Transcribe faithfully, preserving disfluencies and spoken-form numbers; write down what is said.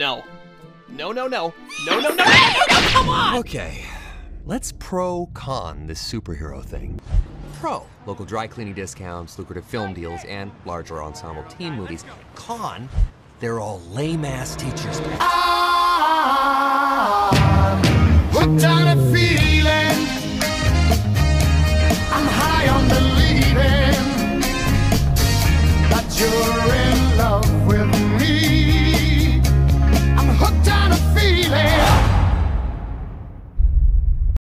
No. No, no, no. No, no, no, no, no, no, no, come on! Okay, let's pro-con this superhero thing. Pro, local dry cleaning discounts, lucrative film deals, and larger ensemble teen movies. Con, they're all lame-ass teachers. I'm hooked on a feeling. I'm high on believing that you're